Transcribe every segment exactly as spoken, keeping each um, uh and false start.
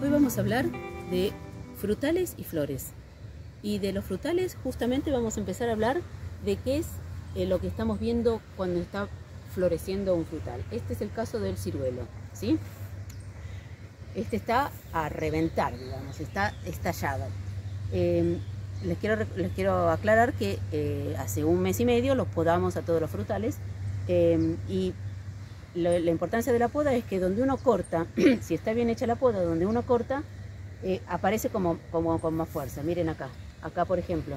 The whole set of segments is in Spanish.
Hoy vamos a hablar de frutales y flores. Y de los frutales justamente vamos a empezar a hablar de qué es eh, lo que estamos viendo cuando está floreciendo un frutal. Este es el caso del ciruelo, ¿sí? Este está a reventar, digamos, está estallado. Eh, les, quiero, les quiero aclarar que eh, hace un mes y medio los podamos a todos los frutales eh, y lo, la importancia de la poda es que donde uno corta, si está bien hecha la poda, donde uno corta, eh, aparece como, como con más fuerza. Miren acá, acá por ejemplo,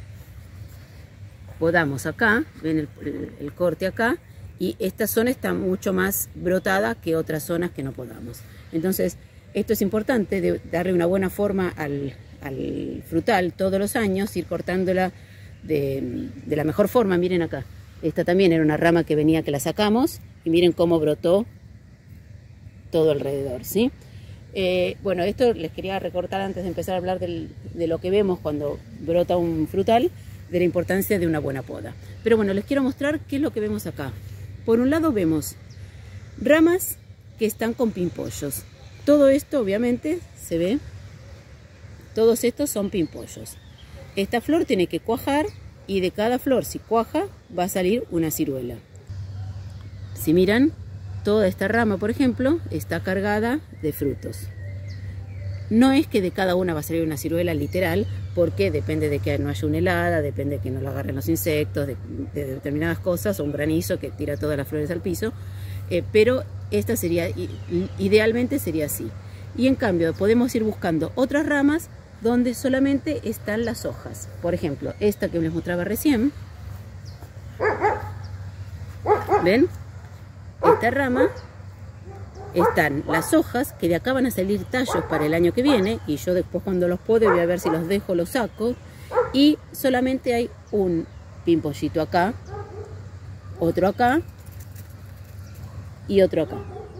podamos acá, ven el, el, el corte acá, y esta zona está mucho más brotada que otras zonas que no podamos. Entonces, esto es importante, de darle una buena forma al, al frutal todos los años, ir cortándola de, de la mejor forma. Miren acá, esta también era una rama que venía, que la sacamos, y miren cómo brotó todo alrededor, ¿sí? Eh, bueno, esto les quería recortar antes de empezar a hablar del, de lo que vemos cuando brota un frutal, de la importancia de una buena poda. Pero bueno, les quiero mostrar qué es lo que vemos acá. Por un lado vemos ramas que están con pimpollos. Todo esto obviamente se ve, todos estos son pimpollos. Esta flor tiene que cuajar y de cada flor, si cuaja, va a salir una ciruela. Si miran, toda esta rama, por ejemplo, está cargada de frutos. No es que de cada una va a salir una ciruela literal, porque depende de que no haya una helada, depende de que no la agarren los insectos, de, de determinadas cosas, o un granizo que tira todas las flores al piso, eh, pero esta sería, idealmente sería así. Y en cambio podemos ir buscando otras ramas donde solamente están las hojas. Por ejemplo, esta que les mostraba recién, ¿ven? Esta rama, están las hojas, que de acá van a salir tallos para el año que viene, y yo después cuando los puedo voy a ver si los dejo, los saco, y solamente hay un pimpollito acá, otro acá y otro acá.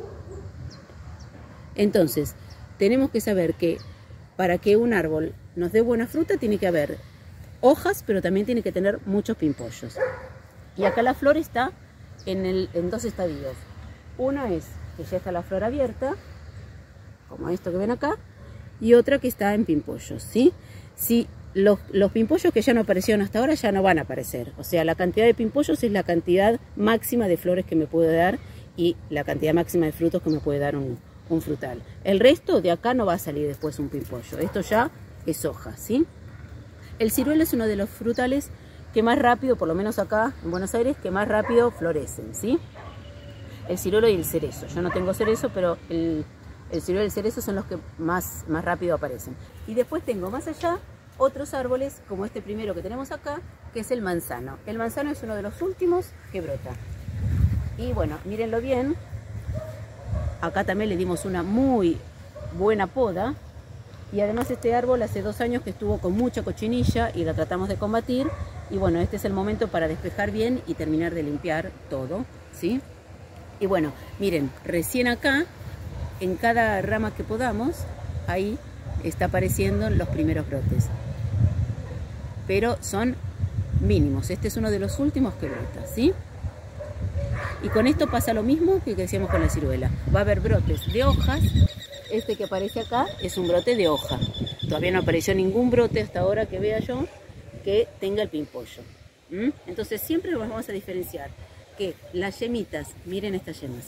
Entonces, tenemos que saber que para que un árbol nos dé buena fruta tiene que haber hojas, pero también tiene que tener muchos pimpollos. Y acá la flor está en, el, en dos estadios. Una es que ya está la flor abierta, como esto que ven acá, y otra que está en pimpollos, ¿sí? Si los, los pimpollos que ya no aparecieron hasta ahora ya no van a aparecer, o sea, la cantidad de pimpollos es la cantidad máxima de flores que me puede dar y la cantidad máxima de frutos que me puede dar un, un frutal. El resto de acá no va a salir después un pimpollo, esto ya es hoja, ¿sí? El ciruelo es uno de los frutales que más rápido, por lo menos acá en Buenos Aires, que más rápido florecen, ¿sí? El ciruelo y el cerezo. Yo no tengo cerezo, pero el, el ciruelo y el cerezo son los que más, más rápido aparecen. Y después tengo más allá otros árboles, como este primero que tenemos acá, que es el manzano. El manzano es uno de los últimos que brota. Y bueno, mírenlo bien. Acá también le dimos una muy buena poda. Y además este árbol hace dos años que estuvo con mucha cochinilla y la tratamos de combatir. Y bueno, este es el momento para despejar bien y terminar de limpiar todo, ¿sí? Y bueno, miren, recién acá, en cada rama que podamos, ahí está apareciendo los primeros brotes. Pero son mínimos, este es uno de los últimos que brota, ¿sí? Y con esto pasa lo mismo que decíamos con la ciruela. Va a haber brotes de hojas, este que aparece acá es un brote de hoja. Todavía no apareció ningún brote hasta ahora que vea yo que tenga el pimpollo. ¿Mm? Entonces siempre nos vamos a diferenciar que las yemitas, miren estas yemas,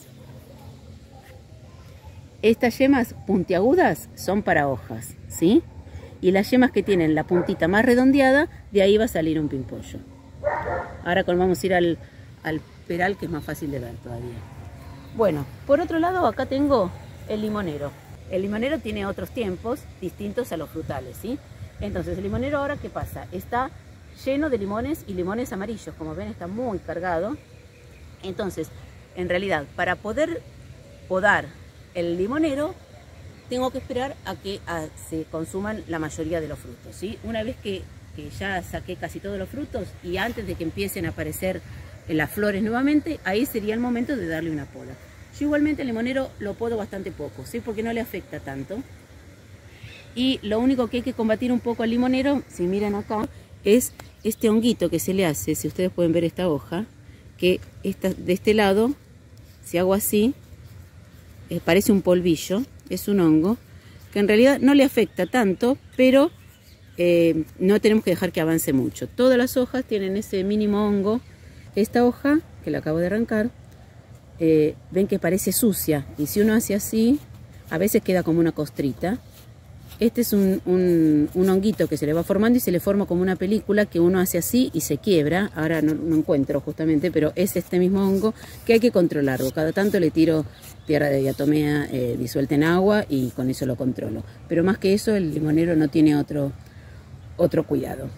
estas yemas puntiagudas son para hojas, ¿sí? Y las yemas que tienen la puntita más redondeada, de ahí va a salir un pimpollo. Ahora vamos a ir al, al peral, que es más fácil de ver todavía. Bueno, por otro lado acá tengo el limonero. El limonero tiene otros tiempos distintos a los frutales, ¿sí? Entonces el limonero ahora, ¿qué pasa? Está lleno de limones y limones amarillos, como ven está muy cargado. Entonces, en realidad, para poder podar el limonero, tengo que esperar a que a, se consuman la mayoría de los frutos, ¿sí? Una vez que, que ya saqué casi todos los frutos y antes de que empiecen a aparecer las flores nuevamente, ahí sería el momento de darle una poda. Yo igualmente el limonero lo podo bastante poco, ¿sí? Porque no le afecta tanto. Y lo único que hay que combatir un poco al limonero, si miran acá, es este honguito que se le hace, si ustedes pueden ver esta hoja, que esta, de este lado, si hago así, eh, parece un polvillo, es un hongo que en realidad no le afecta tanto, pero eh, no tenemos que dejar que avance mucho. Todas las hojas tienen ese mínimo hongo. Esta hoja, que la acabo de arrancar, eh, ven que parece sucia, y si uno hace así, a veces queda como una costrita. Este es un, un, un honguito que se le va formando y se le forma como una película que uno hace así y se quiebra. Ahora no, no encuentro justamente, pero es este mismo hongo que hay que controlarlo. Cada tanto le tiro tierra de diatomea eh, disuelta en agua y con eso lo controlo. Pero más que eso, el limonero no tiene otro, otro cuidado.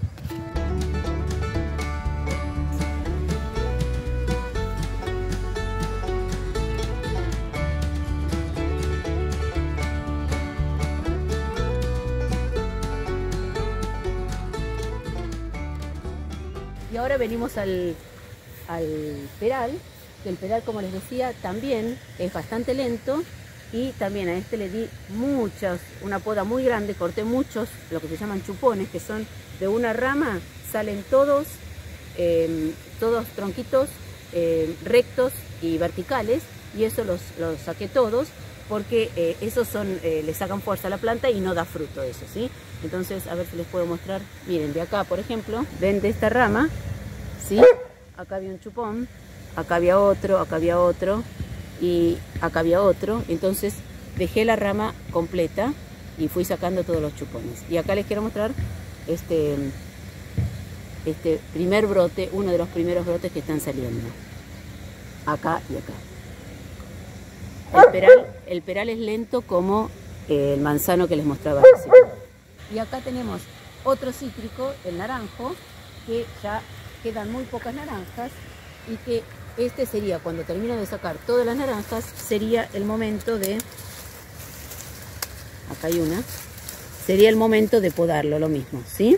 Y ahora venimos al, al peral, que el peral, como les decía, también es bastante lento, y también a este le di muchas, una poda muy grande, corté muchos, lo que se llaman chupones, que son de una rama, salen todos, eh, todos tronquitos eh, rectos y verticales, y eso los, los saqué todos, porque eh, esos son, eh, le sacan fuerza a la planta y no da fruto eso, ¿sí? Entonces, a ver si les puedo mostrar. Miren, de acá, por ejemplo, ven de esta rama, ¿sí? Acá había un chupón, acá había otro, acá había otro, y acá había otro. Entonces, dejé la rama completa y fui sacando todos los chupones. Y acá les quiero mostrar este, este primer brote, uno de los primeros brotes que están saliendo. Acá y acá. El peral, el peral es lento como el manzano que les mostraba recién. Y acá tenemos otro cítrico, el naranjo, que ya quedan muy pocas naranjas, y que este sería, cuando termino de sacar todas las naranjas, sería el momento de, acá hay una, sería el momento de podarlo, lo mismo, ¿sí?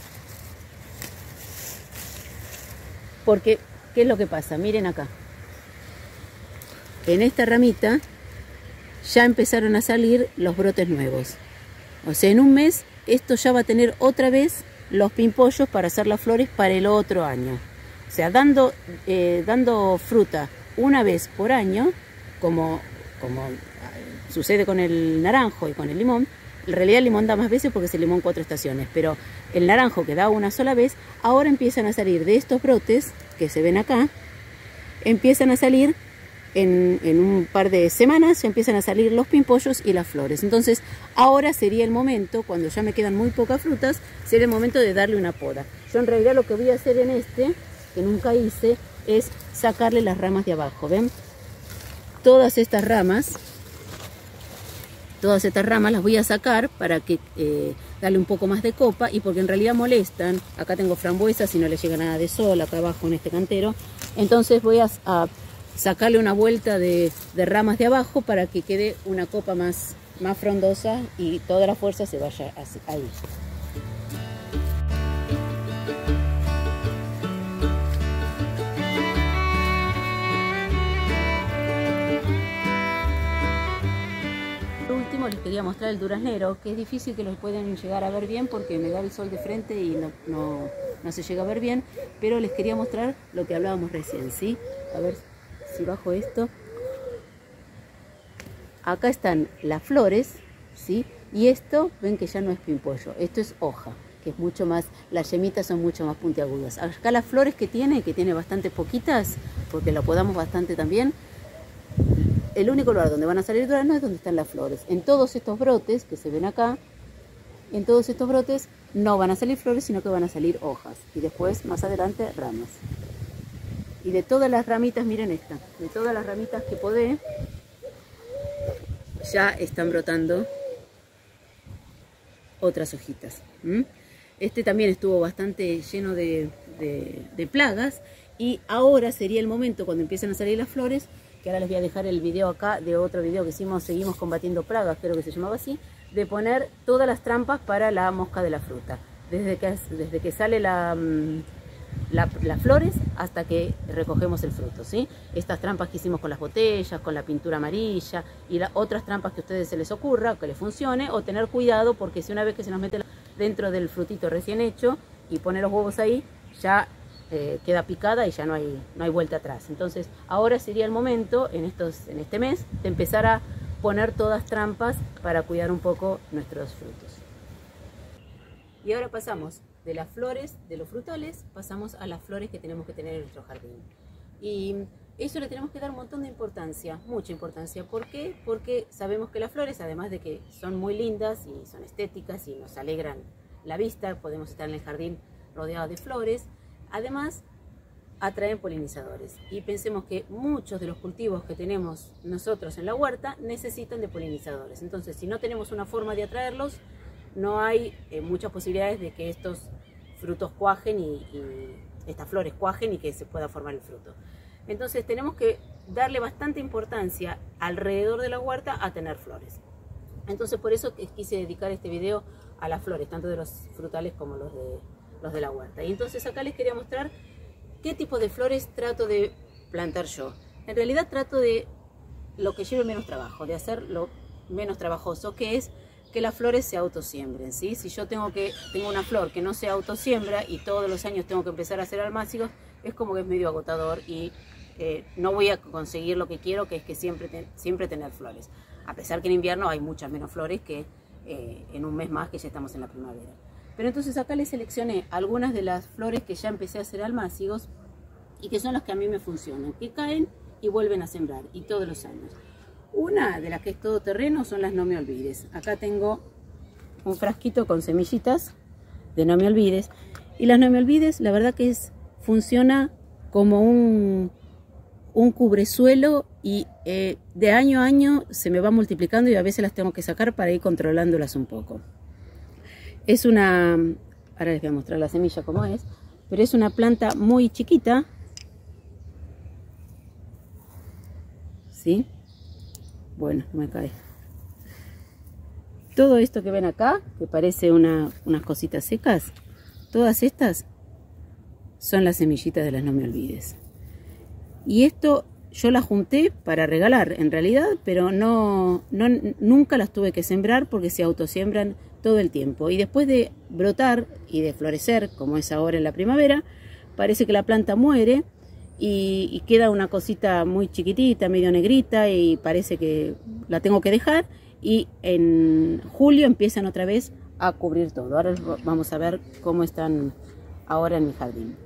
Porque, ¿qué es lo que pasa? Miren acá. En esta ramita ya empezaron a salir los brotes nuevos. O sea, en un mes esto ya va a tener otra vez los pimpollos para hacer las flores para el otro año. O sea, dando, eh, dando fruta una vez por año, como, como sucede con el naranjo y con el limón. En realidad el limón da más veces porque es el limón cuatro estaciones, pero el naranjo que da una sola vez, ahora empiezan a salir de estos brotes que se ven acá, empiezan a salir En, en un par de semanas, ya empiezan a salir los pimpollos y las flores. Entonces ahora sería el momento, cuando ya me quedan muy pocas frutas, sería el momento de darle una poda. Yo en realidad lo que voy a hacer en este, que nunca hice, es sacarle las ramas de abajo. ¿Ven? Todas estas ramas, todas estas ramas las voy a sacar para que eh, darle un poco más de copa, y porque en realidad molestan. Acá tengo frambuesas y no le llega nada de sol acá abajo en este cantero. Entonces voy a, a sacarle una vuelta de, de ramas de abajo para que quede una copa más, más frondosa y toda la fuerza se vaya así, ahí. Por último les quería mostrar el duraznero, que es difícil que lo pueden llegar a ver bien porque me da el sol de frente y no, no, no se llega a ver bien, pero les quería mostrar lo que hablábamos recién, ¿sí? A ver si bajo esto. Acá están las flores, ¿sí? Y esto, ven que ya no es pimpollo, esto es hoja, que es mucho más, las yemitas son mucho más puntiagudas. Acá las flores que tiene, que tiene bastante poquitas, porque la podamos bastante también, el único lugar donde van a salir duraznos es donde están las flores. En todos estos brotes que se ven acá, en todos estos brotes no van a salir flores, sino que van a salir hojas. Y después, más adelante, ramas. Y de todas las ramitas, miren esta, de todas las ramitas que podé, ya están brotando otras hojitas. ¿Mm? Este también estuvo bastante lleno de, de, de plagas, y ahora sería el momento, cuando empiecen a salir las flores, que ahora les voy a dejar el video acá de otro video que hicimos, seguimos combatiendo plagas, creo que se llamaba así, de poner todas las trampas para la mosca de la fruta. Desde que, desde que sale la... La, las flores hasta que recogemos el fruto, ¿sí? Estas trampas que hicimos con las botellas, con la pintura amarilla, y las otras trampas que a ustedes se les ocurra, que les funcione, o tener cuidado, porque si una vez que se nos mete dentro del frutito recién hecho y pone los huevos ahí, ya eh, queda picada y ya no hay, no hay vuelta atrás. Entonces ahora sería el momento, en, estos, en este mes, de empezar a poner todas trampas para cuidar un poco nuestros frutos. Y ahora pasamos de las flores, de los frutales, pasamos a las flores que tenemos que tener en nuestro jardín. Y eso le tenemos que dar un montón de importancia, mucha importancia. ¿Por qué? Porque sabemos que las flores, además de que son muy lindas y son estéticas y nos alegran la vista, podemos estar en el jardín rodeados de flores, además atraen polinizadores. Y pensemos que muchos de los cultivos que tenemos nosotros en la huerta necesitan de polinizadores. Entonces, si no tenemos una forma de atraerlos, no hay eh, muchas posibilidades de que estos frutos cuajen y, y estas flores cuajen y que se pueda formar el fruto. Entonces tenemos que darle bastante importancia alrededor de la huerta a tener flores. Entonces por eso quise dedicar este video a las flores, tanto de los frutales como los de, los de la huerta. Y entonces acá les quería mostrar qué tipo de flores trato de plantar yo. En realidad trato de lo que lleve menos trabajo, de hacer lo menos trabajoso, que es que las flores se autosiembren, ¿sí? Si yo tengo, que, tengo una flor que no se autosiembra y todos los años tengo que empezar a hacer almácigos, es como que es medio agotador y eh, no voy a conseguir lo que quiero, que es que siempre, te, siempre tener flores. A pesar que en invierno hay muchas menos flores que eh, en un mes más que ya estamos en la primavera. Pero entonces acá les seleccioné algunas de las flores que ya empecé a hacer almácigos y que son las que a mí me funcionan, que caen y vuelven a sembrar, y todos los años. Una de las que es todo terreno son las no me olvides. Acá tengo un frasquito con semillitas de no me olvides. Y las no me olvides, la verdad que es, funciona como un, un cubresuelo y eh, de año a año se me va multiplicando y a veces las tengo que sacar para ir controlándolas un poco. Es una, ahora les voy a mostrar la semilla como es, pero es una planta muy chiquita. ¿Sí? Bueno, me cae. Todo esto que ven acá, que parece una, unas cositas secas, todas estas son las semillitas de las no me olvides. Y esto yo las junté para regalar en realidad, pero no, no nunca las tuve que sembrar porque se autosiembran todo el tiempo. Y después de brotar y de florecer, como es ahora en la primavera, parece que la planta muere. Y, y queda una cosita muy chiquitita, medio negrita, y parece que la tengo que dejar, y en julio empiezan otra vez a cubrir todo. Ahora vamos a ver cómo están ahora en mi jardín.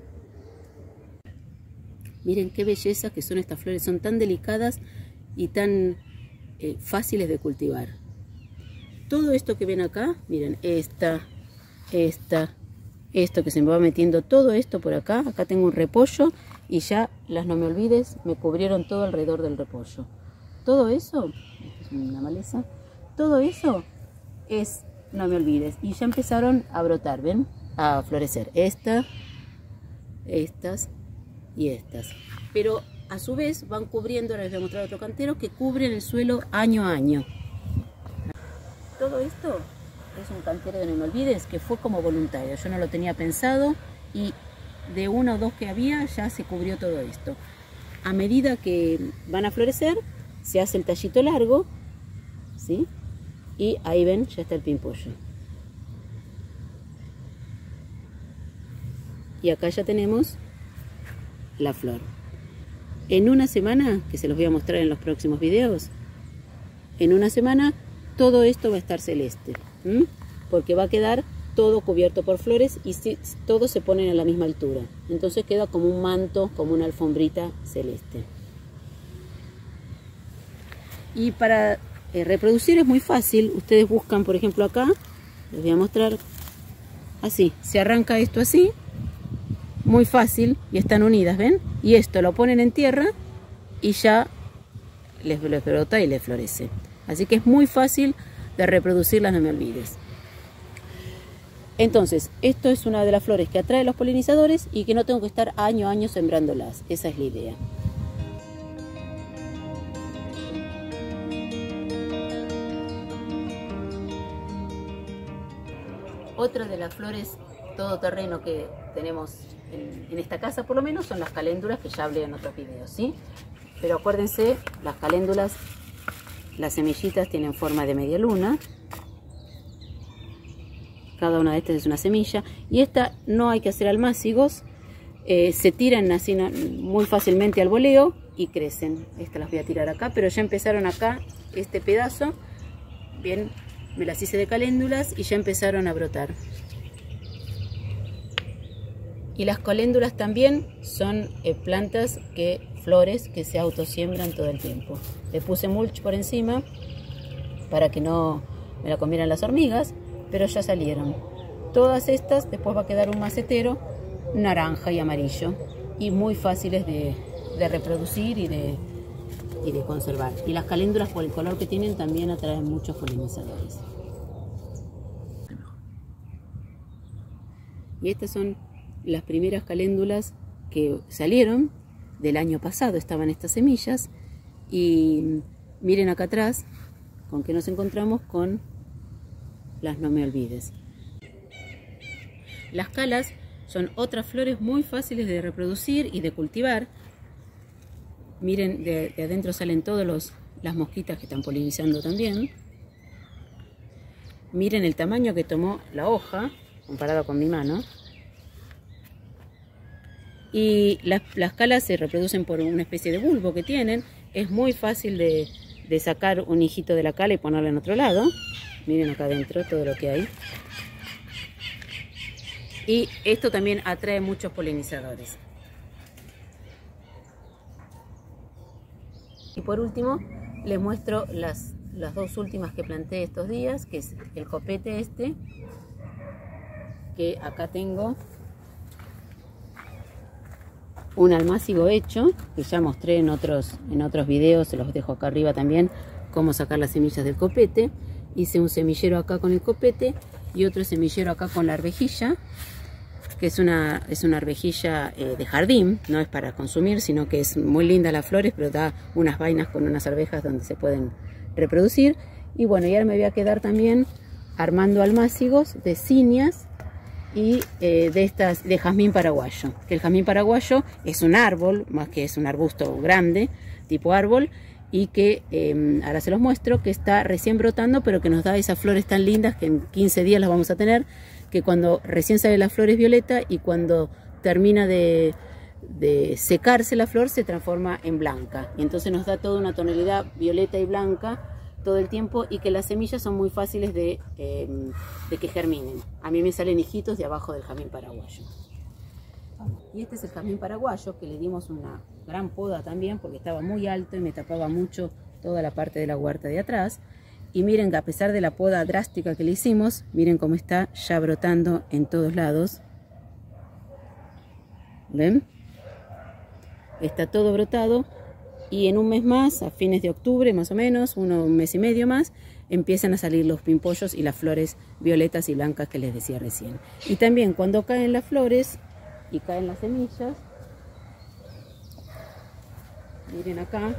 Miren qué belleza que son estas flores, son tan delicadas y tan eh, fáciles de cultivar. Todo esto que ven acá, miren, esta, esta, esto que se me va metiendo, todo esto por acá, acá tengo un repollo. Y ya las no me olvides me cubrieron todo alrededor del repollo. Todo eso, es una maleza, todo eso es no me olvides. Y ya empezaron a brotar, ¿ven? A florecer. Esta, estas y estas. Pero a su vez van cubriendo, ahora les voy a mostrar otro cantero, que cubren el suelo año a año. Todo esto es un cantero de no me olvides que fue como voluntario. Yo no lo tenía pensado y de uno o dos que había ya se cubrió todo esto. A medida que van a florecer se hace el tallito largo, ¿sí? Y ahí ven, ya está el pimpollo. Y acá ya tenemos la flor. En una semana, que se los voy a mostrar en los próximos videos, en una semana todo esto va a estar celeste, ¿m? Porque va a quedar todo cubierto por flores y si, todos se ponen a la misma altura. Entonces queda como un manto, como una alfombrita celeste. Y para eh, reproducir es muy fácil. Ustedes buscan, por ejemplo, acá, les voy a mostrar, así, se arranca esto así, muy fácil, y están unidas, ¿ven? Y esto lo ponen en tierra y ya les, les brota y les florece. Así que es muy fácil de reproducirlas, no me olvides. Entonces, esto es una de las flores que atrae a los polinizadores y que no tengo que estar año a año sembrándolas. Esa es la idea. Otra de las flores todoterreno que tenemos en, en esta casa, por lo menos, son las caléndulas, que ya hablé en otros videos, ¿sí? Pero acuérdense, las caléndulas, las semillitas tienen forma de media luna. Cada una de estas es una semilla. Y esta no hay que hacer almácigos. Eh, se tiran así muy fácilmente al voleo y crecen. Estas las voy a tirar acá, pero ya empezaron acá este pedazo, bien, me las hice de caléndulas y ya empezaron a brotar. Y las caléndulas también son eh, plantas que, flores que se autosiembran todo el tiempo. Le puse mulch por encima para que no me la comieran las hormigas, pero ya salieron. Todas estas, después va a quedar un macetero naranja y amarillo y muy fáciles de, de reproducir y de, y de conservar. Y las caléndulas, por el color que tienen, también atraen muchos polinizadores. Y estas son las primeras caléndulas que salieron del año pasado. Estaban estas semillas y miren acá atrás con que nos encontramos con las no me olvides. Las calas son otras flores muy fáciles de reproducir y de cultivar. Miren, de, de adentro salen todas los, las mosquitas que están polinizando también. Miren el tamaño que tomó la hoja comparado con mi mano. Y las, las calas se reproducen por una especie de bulbo que tienen. Es muy fácil de, de sacar un hijito de la cala y ponerlo en otro lado. Miren acá adentro todo lo que hay. Y esto también atrae muchos polinizadores. Y por último les muestro las, las dos últimas que planté estos días, que es el copete este, que acá tengo un almácigo hecho, que ya mostré en otros, en otros videos, se los dejo acá arriba también, cómo sacar las semillas del copete. Hice un semillero acá con el copete y otro semillero acá con la arvejilla, que es una, es una arvejilla eh, de jardín, no es para consumir, sino que es muy linda las flores, pero da unas vainas con unas arvejas donde se pueden reproducir. Y bueno, y ahora me voy a quedar también armando almácigos de zinnias y eh, de estas de jazmín paraguayo, que el jazmín paraguayo es un árbol, más que es un arbusto grande, tipo árbol, y que eh, ahora se los muestro, que está recién brotando, pero que nos da esas flores tan lindas que en quince días las vamos a tener, que cuando recién sale la flor es violeta y cuando termina de, de secarse la flor se transforma en blanca, y entonces nos da toda una tonalidad violeta y blanca todo el tiempo, y que las semillas son muy fáciles de, eh, de que germinen. A mí me salen hijitos de abajo del jazmín paraguayo. Y este es el jazmín paraguayo, que le dimos una gran poda también porque estaba muy alto y me tapaba mucho toda la parte de la huerta de atrás. Y miren que a pesar de la poda drástica que le hicimos, miren cómo está ya brotando en todos lados. ¿Ven? Está todo brotado. Y en un mes más, a fines de octubre más o menos, uno, un mes y medio más, empiezan a salir los pimpollos y las flores violetas y blancas que les decía recién. Y también cuando caen las flores y caen las semillas, miren acá,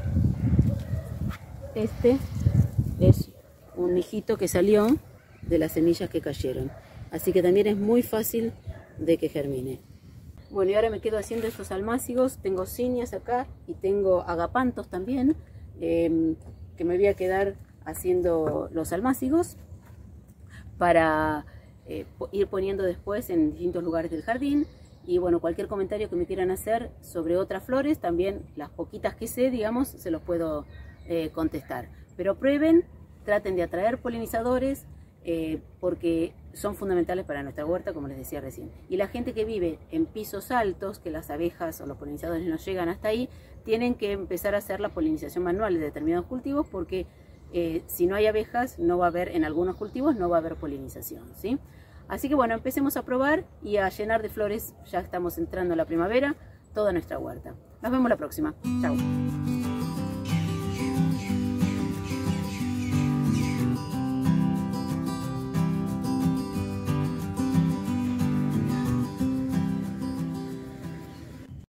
este es un hijito que salió de las semillas que cayeron. Así que también es muy fácil de que germine. Bueno, y ahora me quedo haciendo estos almácigos. Tengo zinnias acá y tengo agapantos también, eh, que me voy a quedar haciendo los almácigos para eh, ir poniendo después en distintos lugares del jardín. Y bueno, cualquier comentario que me quieran hacer sobre otras flores, también las poquitas que sé, digamos, se los puedo eh, contestar. Pero prueben, traten de atraer polinizadores, eh, porque son fundamentales para nuestra huerta, como les decía recién. Y la gente que vive en pisos altos, que las abejas o los polinizadores no llegan hasta ahí, tienen que empezar a hacer la polinización manual de determinados cultivos, porque eh, si no hay abejas, no va a haber, en algunos cultivos no va a haber polinización, ¿sí? Así que bueno, empecemos a probar y a llenar de flores, ya estamos entrando a la primavera, toda nuestra huerta. Nos vemos la próxima. Chao.